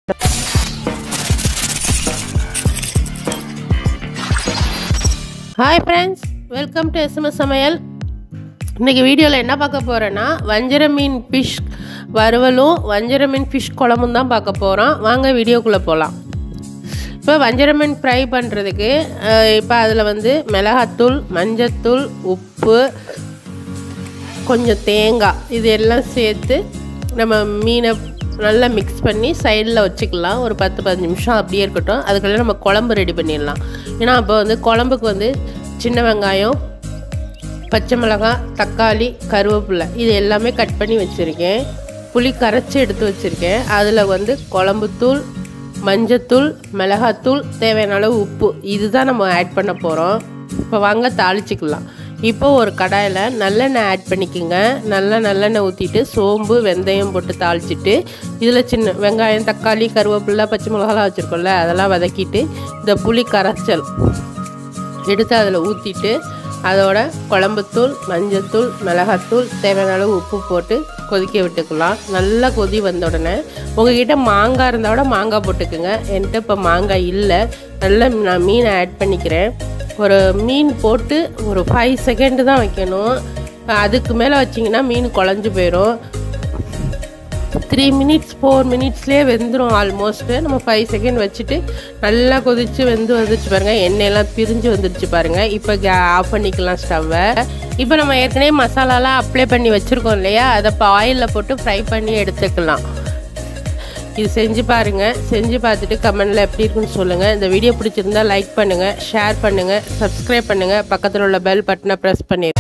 Hi friends, welcome to SMS சமையல். இன்னைக்கு வீடியோவில் என்ன பார்க்க போகிறேன்னா வஞ்சரம் மீன் ஃபிஷ் வறுவலும் வஞ்சரம் மீன் ஃபிஷ் குழம்பும் தான் பார்க்க போகிறோம். வாங்க வீடியோக்குள்ளே போகலாம். இப்போ வஞ்சரம் மீன் ஃப்ரை பண்ணுறதுக்கு இப்போ அதில் மிளகாத்தூள், மஞ்சத்தூள், உப்பு, கொஞ்சம் தேங்காய் இது எல்லாம் சேர்த்து நம்ம மீனை நல்லா மிக்ஸ் பண்ணி சைடில் வச்சுக்கலாம். ஒரு 10-15 நிமிஷம் அப்படியே இருக்கட்டும். அதுக்குள்ளே நம்ம குழம்பு ரெடி பண்ணிடலாம். ஏன்னா அப்போ குழம்புக்கு சின்ன வெங்காயம், பச்சை மிளகாய், தக்காளி, கருவேப்பிலை இது எல்லாமே கட் பண்ணி வச்சுருக்கேன். புளி கரைச்சி எடுத்து வச்சுருக்கேன். அதில் குழம்புத்தூள், மஞ்சத்தூள், மிளகாத்தூள், தேவையான அளவு உப்பு இதுதான் நம்ம ஆட் பண்ண போகிறோம். இப்போ வாங்க தாளிச்சிக்கலாம். இப்போ ஒரு கடாயில் நல்லெண்ணெய் ஆட் பண்ணிக்கோங்க. நல்லெண்ணெய் ஊற்றிட்டு சோம்பு, வெந்தயம் போட்டு தாளிச்சிட்டு இதில் சின்ன வெங்காயம், தக்காளி, கருவேப்பிலை, பச்சை மிளகாலாம் வச்சுருக்கோம்ல அதெல்லாம் வதக்கிட்டு இந்த புளி கரைச்சல் எடுத்து அதில் ஊற்றிட்டு அதோட குழம்புத்தூள், மஞ்சத்தூள், மிளகாத்தூள், தேவையான அளவு உப்பு போட்டு கொதிக்க விட்டுக்கலாம். நல்லா கொதி வந்த உடனே உங்கள்கிட்ட மாங்காய் இருந்தால் கூட மாங்காய் போட்டுக்குங்க. என்கிட்ட இப்போ மாங்காய் இல்லை. நல்லா நான் மீனை ஆட் பண்ணிக்கிறேன். ஒரு மீன் போட்டு ஒரு 5 செகண்டு தான் வைக்கணும். அதுக்கு மேலே வச்சிங்கன்னா மீன் குழஞ்சி போயிடும். 3 மினிட்ஸ் 4 மினிட்ஸ்லேயே வெந்துடும் ஆல்மோஸ்ட்டு. நம்ம 5 செகண்ட் வச்சுட்டு நல்லா கொதித்து வந்துருச்சு பாருங்கள். எண்ணெயெல்லாம் பிரிஞ்சு வந்துருச்சு பாருங்கள். இப்போ ஆஃப் பண்ணிக்கலாம் ஸ்டவ்வை. இப்போ நம்ம ஏற்கனவே மசாலாலாம் அப்ளை பண்ணி வச்சுருக்கோம் இல்லையா, அதை இப்போ ஆயிலில் போட்டு ஃப்ரை பண்ணி எடுத்துக்கலாம். இது செஞ்சு பாருங்கள். செஞ்சு பார்த்துட்டு கமெண்டில் எப்படி இருக்குன்னு சொல்லுங்கள். இந்த வீடியோ பிடிச்சிருந்தா லைக் பண்ணுங்கள், ஷேர் பண்ணுங்கள், சப்ஸ்கிரைப் பண்ணுங்கள். பக்கத்தில் உள்ள பெல் பட்டனை ப்ரெஸ் பண்ணிடுங்க.